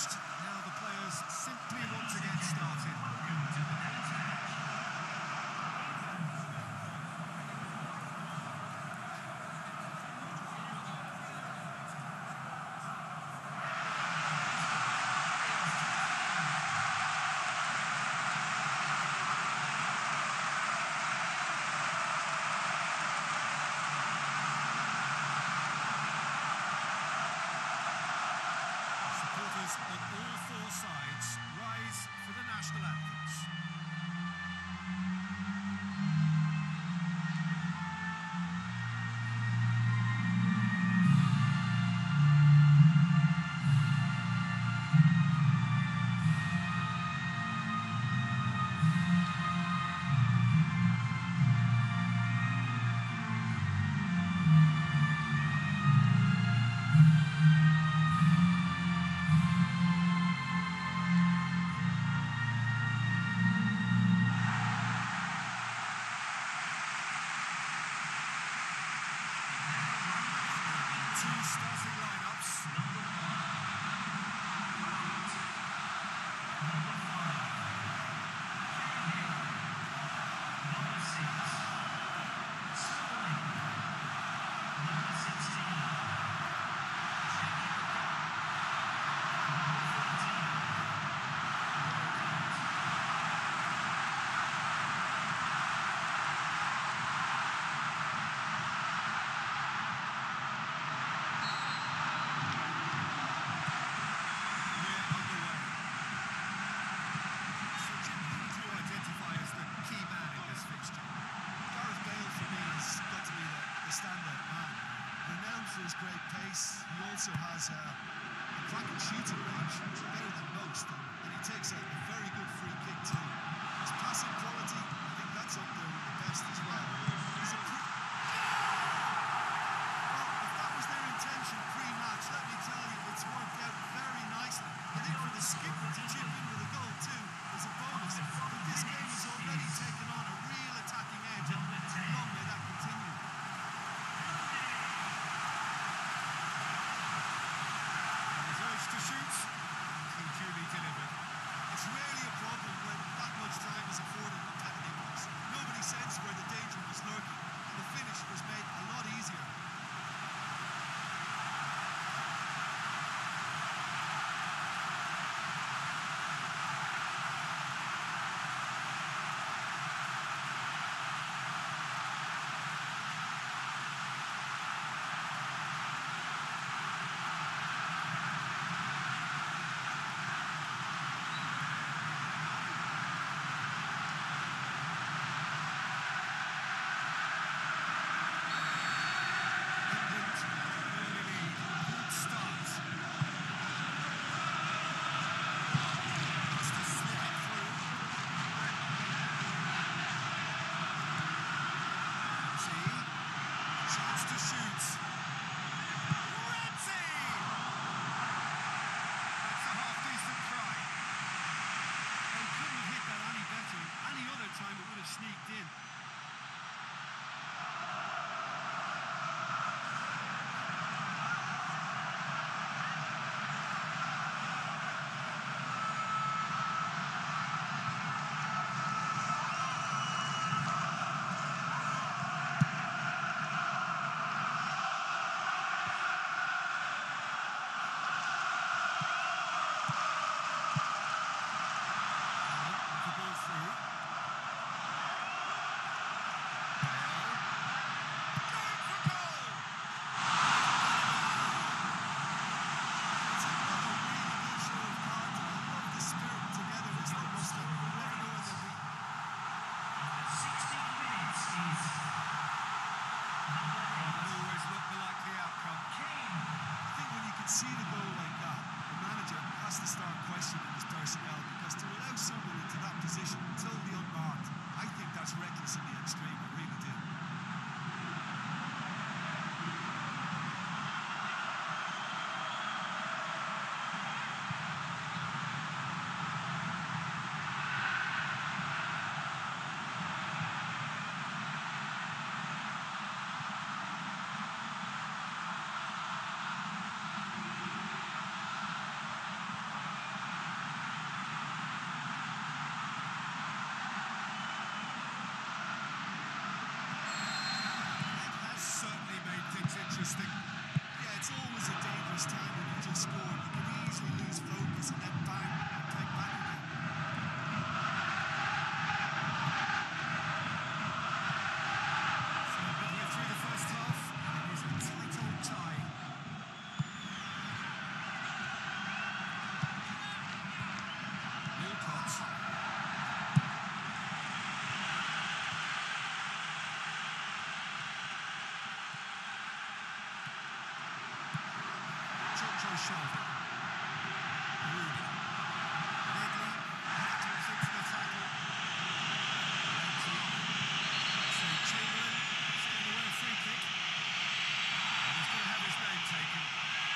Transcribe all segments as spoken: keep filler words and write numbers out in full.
finished. Now the players simply want to get started. Supporters on all four sides rise for the national anthems. Two starting lineups. Number his great pace, he also has a, a cracking shooting range, better than most, and, and he takes a, a very good free kick too. His passing quality, I think that's up there with the best as well. He's a pre well, if that was their intention pre-match, let me tell you, it's worked out very nicely. I think for the skipper to chip into the goal too is a bonus, but this game has already taken on a real attacking edge, and long may that continue. To shoot, and duly delivered. It's rarely a problem when that much time is afforded with Kennedy Ross. Nobody sensed where the danger was lurking, and the finish was made a lot easier. Sneaked in. See the goal like that, the manager has to start questioning his personnel, because to allow someone into that position totally unmarked, I think that's reckless in the extreme, I really do. Shelvey. Rooney. Ledley battles into the tackle. Ramsey. So Chamberlain is giving away a free kick. And he's going to have his name taken.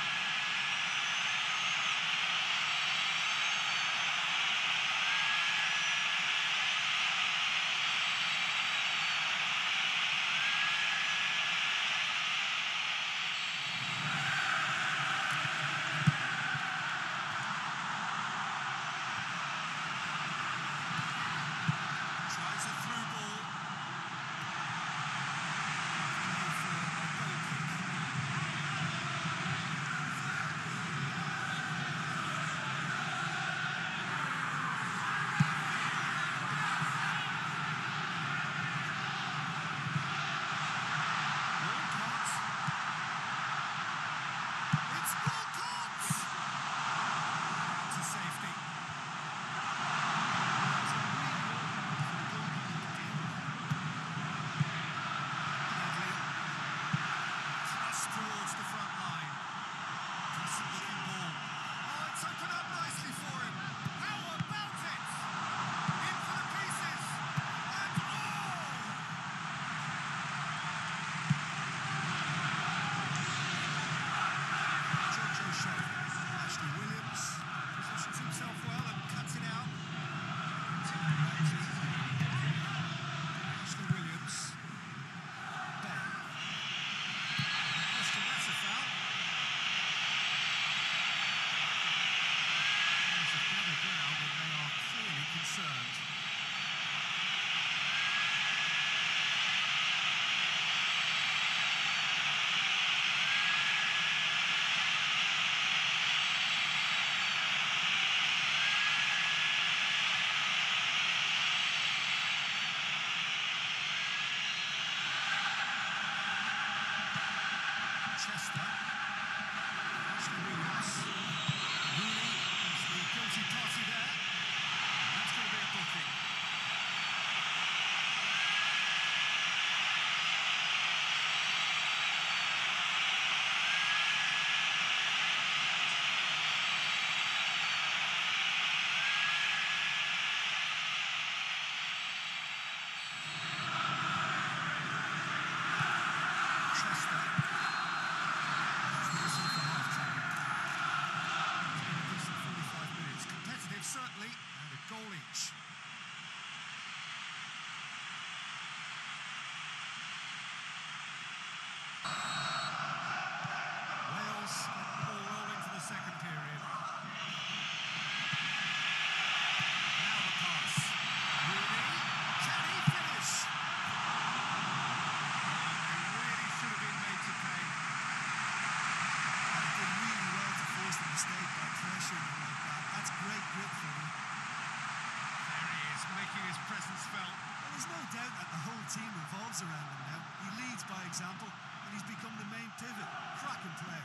Certainly, and a goal each. Wales get the ball rolling for the second period. Now the pass. Rooney, can he finish? They really should have been made to pay. They did really well to force the mistake by pressuring him like that. That's great grit for him. There he is, making his presence felt. Well, there's no doubt that the whole team revolves around him now. He leads by example, and he's become the main pivot. Cracking play.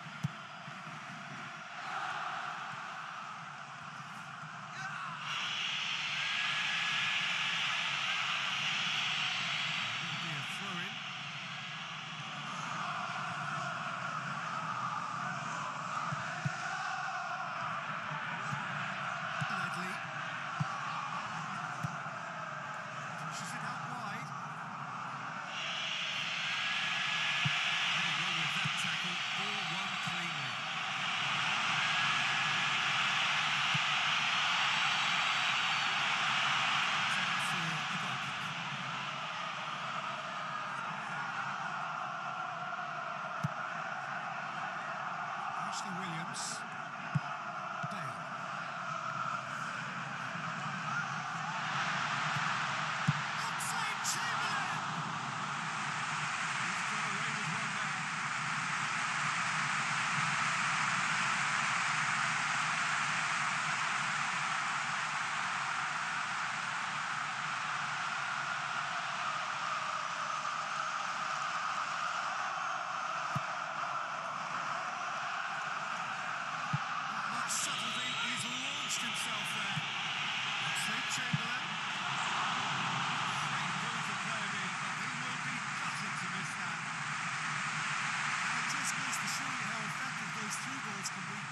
Will be a throw-in. Ledley. Pushes it out wide. Having wrong with that tackle, ball won cleanly. Time for a goal kick. Ashley Williams. Bale. Outside Chamberlain! He's got away with one now. Not much subtlety, he's launched himself there. Outside Chamberlain. Great ball to play him in, but he will be gutted to miss that. And it just goes to show you how effective those through balls can be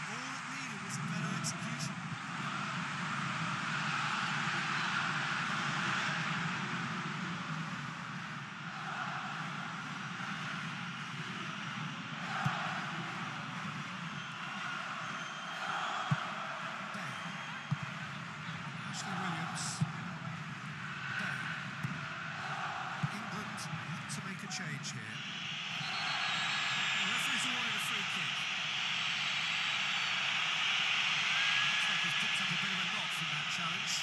change here. The referee's awarded a free kick. Looks like he's picked up a bit of a knock from that challenge.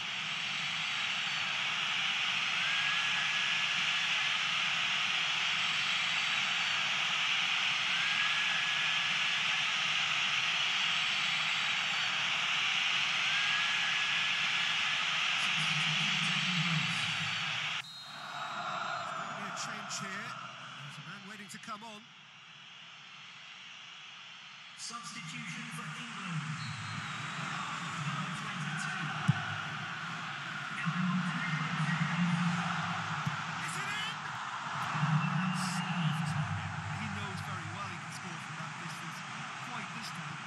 Change here. There's a man waiting to come on. Substitution for England. Number twenty-two. Is it in? Soft target. He knows very well he can score from that distance. Quite this time.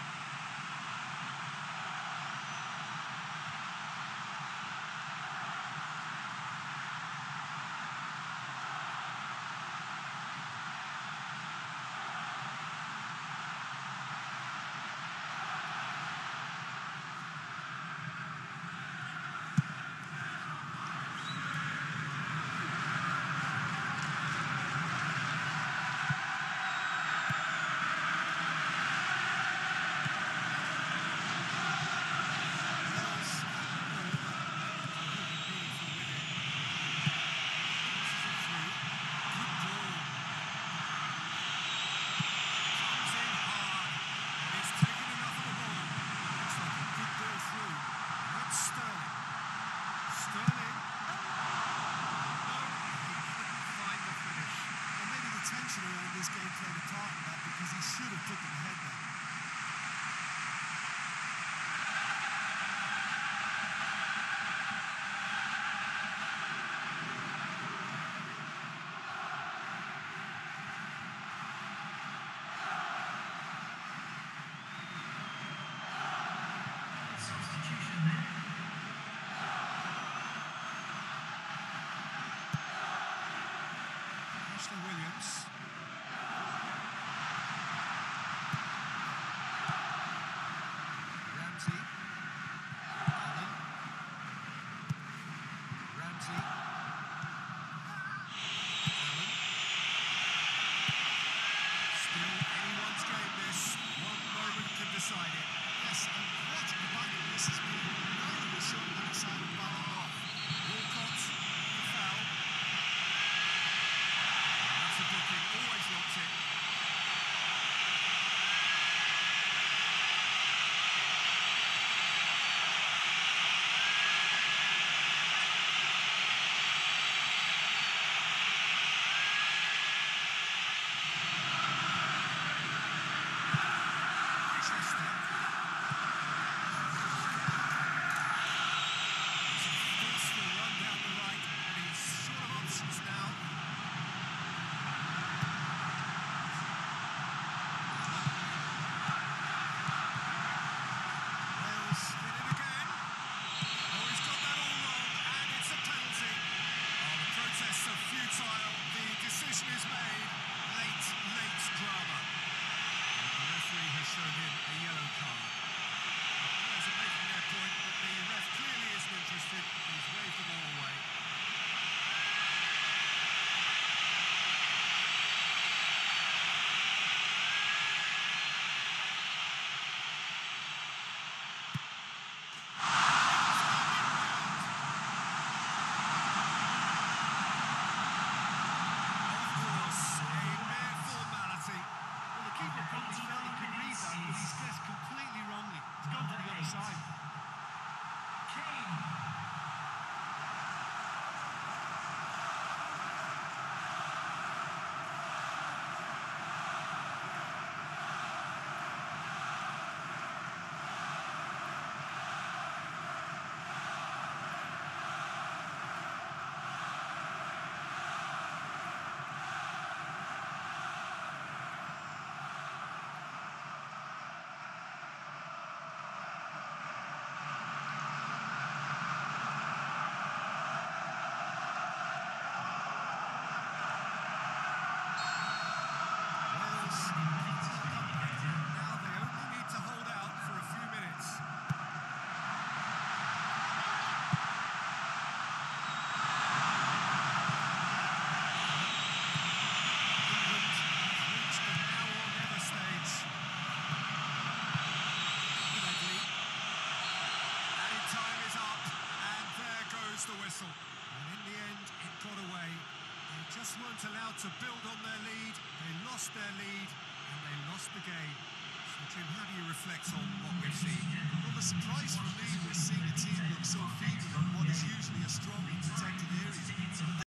Around this game played a part in that because he should have put them ahead there. Substitution there. Ashley Williams. Ramsey. Allen. Ramsey. Allen. Still anyone's game this. One moment can decide it. Yes, and what the back of this has been. Neither was sure that it's out of ball off. Walcott, the foul. That's a booking, always locked in. Chester. Forceful run down the right, and he's short of options now. Wales in it again. Oh, he's got that all wrong, and it's a penalty. Oh, the protests are futile. The decision is made. Late, late drama. The referee has shown him a yellow card. The players are making their point, but the ref clearly isn't interested. He's waved them all away. Of course, a mere formality. Well, the keeper probably felt he could read that, but he's guessed completely wrongly. He's gone to the other side. Kane. the whistle. And in the end, it got away. They just weren't allowed to build on their lead. They lost their lead, and they lost the game. So, Jim, how do you reflect on what we've seen? Well, the surprise for me was seeing a team look so feeble in what is usually a strong and protected area.